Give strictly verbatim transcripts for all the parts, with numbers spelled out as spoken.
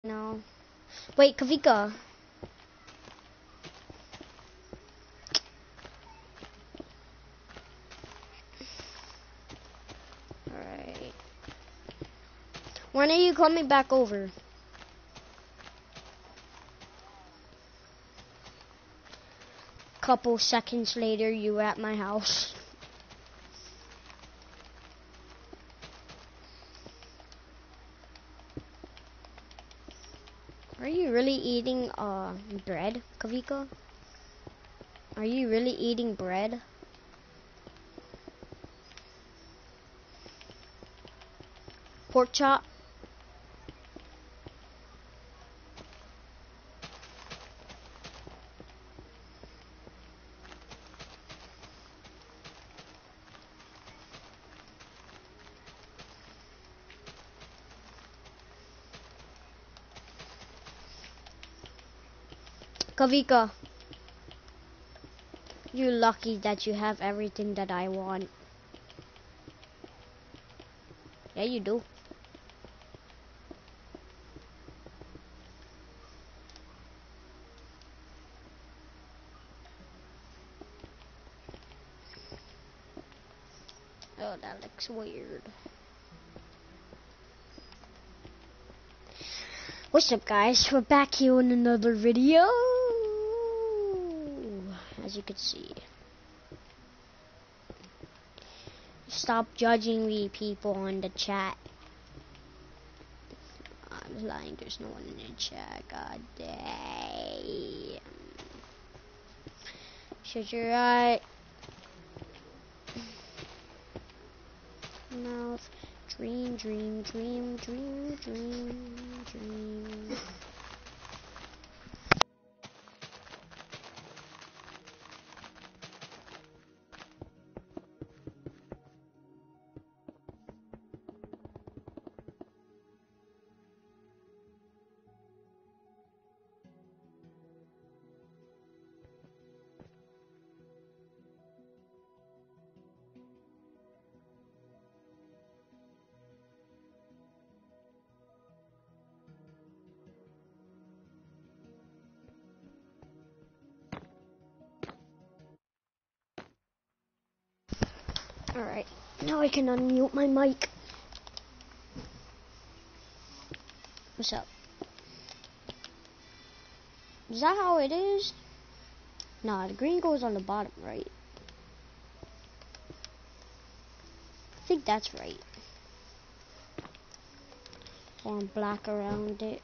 No. Wait, Kavika. Alright. When are you coming back over? Couple seconds later, you were at my house. Are you really eating uh bread, Kavika? Are you really eating bread? Pork chop? Kavika, you're lucky that you have everything that I want. Yeah, you do. Oh, that looks weird. What's up, guys? We're back here in another video. As you can see. Stop judging me, people in the chat. I'm lying, there's no one in the chat. God damn. Shut your eye. Mouth. Dream, dream, dream, dream, dream, dream. Alright, now I can unmute my mic. What's up? Is that how it is? Nah, the green goes on the bottom, right? I think that's right. Or black around it.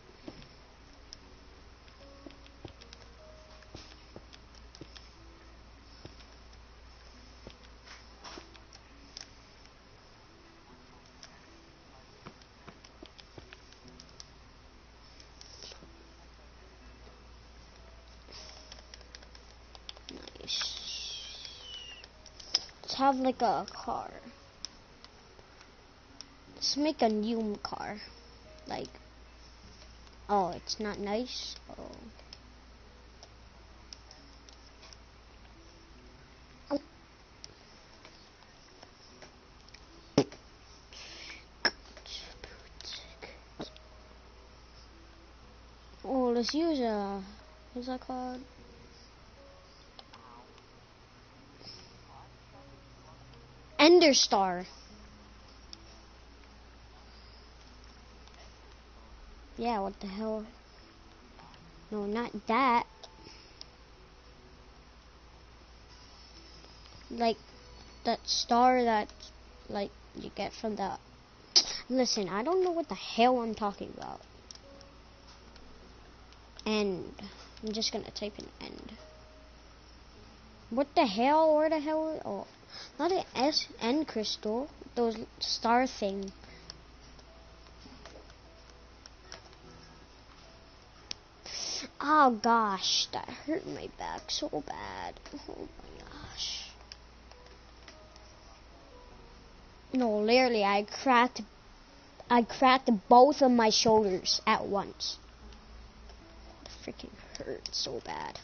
Let's have like a car. Let's make a new car. Like, oh, it's not nice. Oh. Oh, let's use a, what's that called? Ender Star. Yeah, what the hell? No, not that. Like, that star that, like, you get from the... Listen, I don't know what the hell I'm talking about. End. I'm just gonna type in end. What the hell? Where the hell? Oh, not an S end crystal. Those star thing. Oh gosh, that hurt my back so bad. Oh my gosh. No, literally, I cracked. I cracked both of my shoulders at once. It freaking hurt so bad.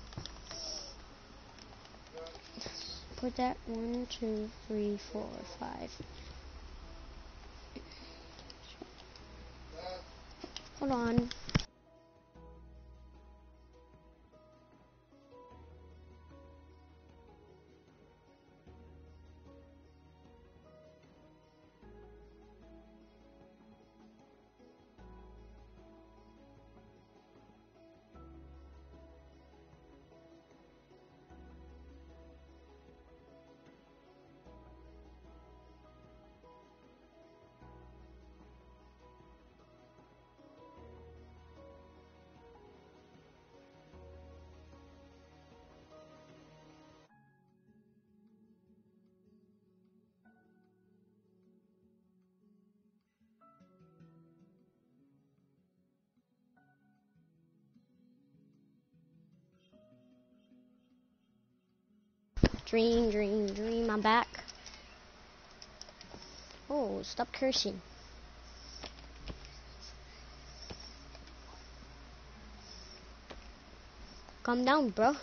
Put that one, two, three, four, five. Hold on. Dream, dream, dream. I'm back. Oh, stop cursing. Calm down, bro.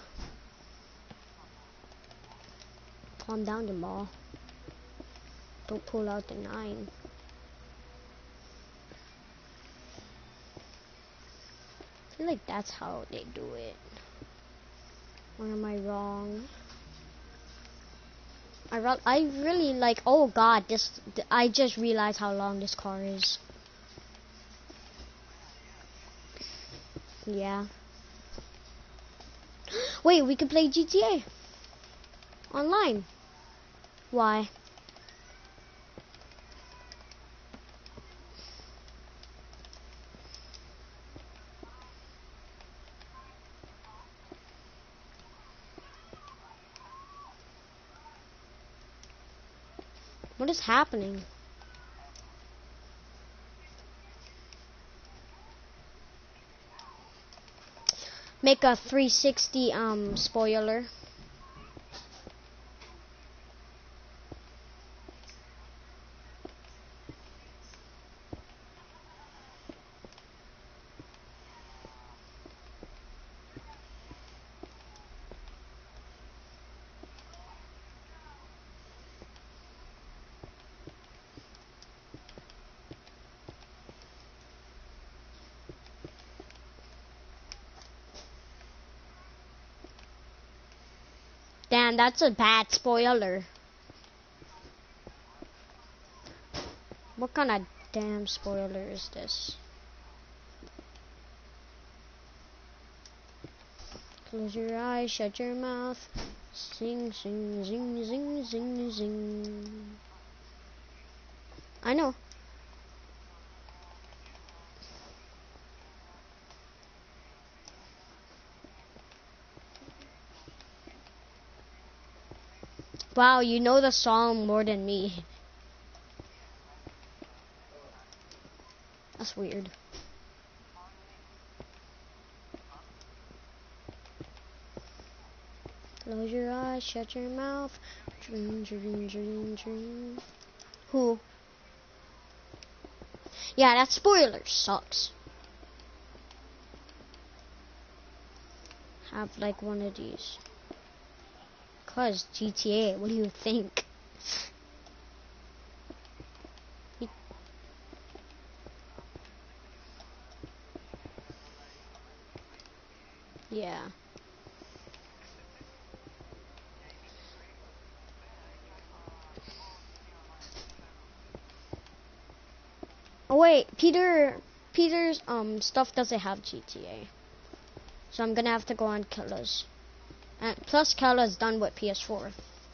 Calm down, Jamal. Don't pull out the nine. I feel like that's how they do it. Or am I wrong? I, re I really like, oh god, this, th I just realized how long this car is. Yeah. Wait, we can play G T A online. Why? What is happening? Make a three sixty um spoiler. Damn, that's a bad spoiler. What kind of damn spoiler is this? Close your eyes, shut your mouth. Sing, sing, zing, zing, zing, zing. I know. Wow, you know the song more than me. That's weird. Close your eyes, shut your mouth. Dream, dream, dream, dream. Who? Yeah, that spoiler sucks. Have like one of these. Cause G T A, what do you think? Yeah. Oh wait, Peter, Peter's um stuff doesn't have G T A, so I'm gonna have to go on Kella's. And plus, Kella's done with P S four.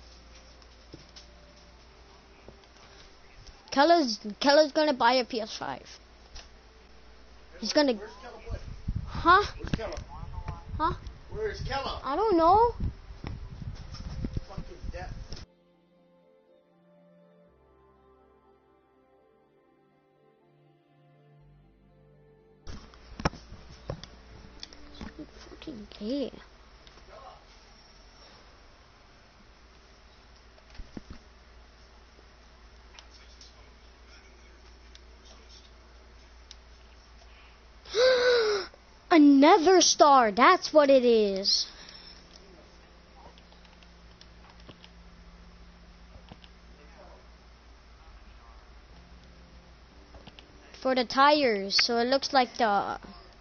Kella's Kella's gonna buy a P S five. He's gonna. Where's Kella play? Huh? Where's Kella? Huh? Where's Kella? I don't know. Fucking death. Fucking gay. Another star. That's what it is. For the tires, so it looks like the.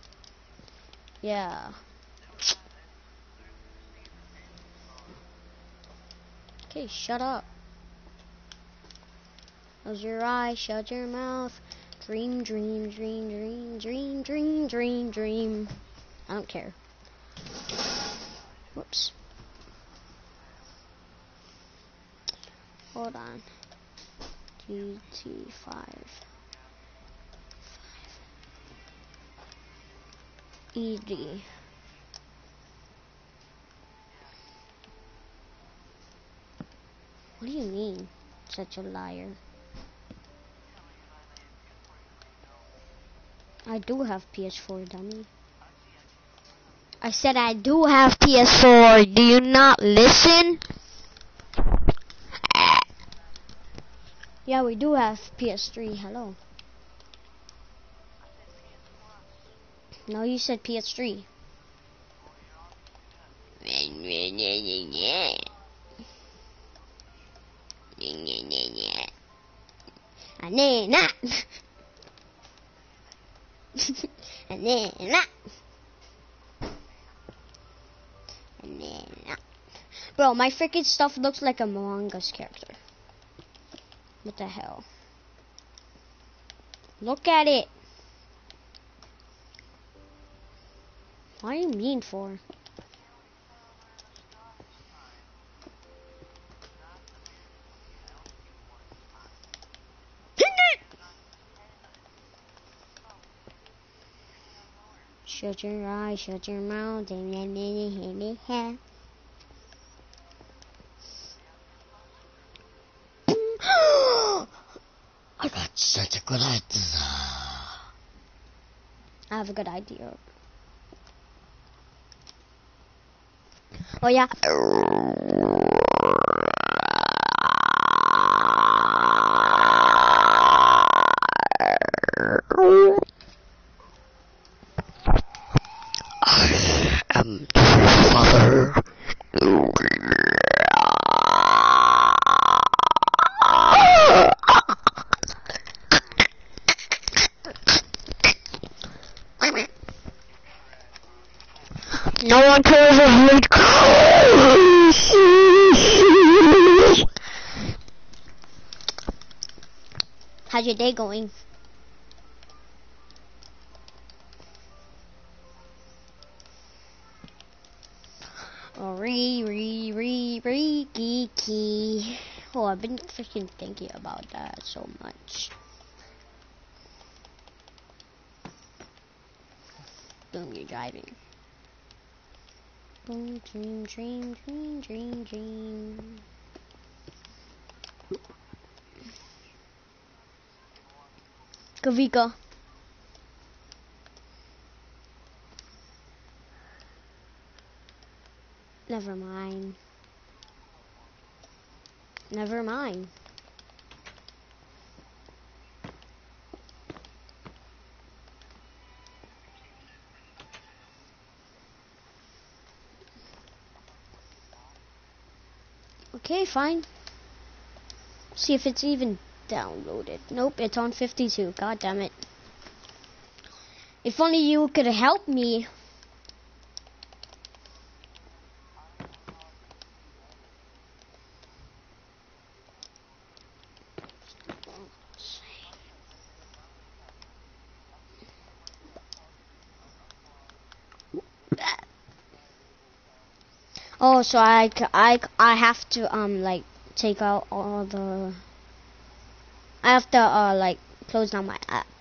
Yeah. Okay, shut up. Close your eyes, shut your mouth. Dream, dream, dream, dream, dream, dream, dream, dream. I don't care. Whoops. Hold on. G T five. E D. What do you mean? Such a liar. I do have P S four, dummy. I said I do have P S four. Do you not listen? Yeah, we do have P S three. Hello. No, you said P S three. And then not. And then not. And then not. Bro, my freaking stuff looks like a Among Us character. What the hell? Look at it. What are you mean for? Shut your eyes, shut your mouth, and then hit it head. I got such a good idea. I have a good idea. Oh yeah. I am the father. No one cares if we How's your day going? Oh, re, re, re, re, geeky. Oh, I've been freaking thinking about that so much. Boom, you're driving. Boom, dream, dream, dream, dream, dream. Kavika. Never mind. Never mind. Okay, fine. See if it's even downloaded. Nope, it's on fifty-two. God damn it. If only you could help me. Oh, so I, c- I, c- I have to, um, like, take out all the... I have to, uh, like, close down my app.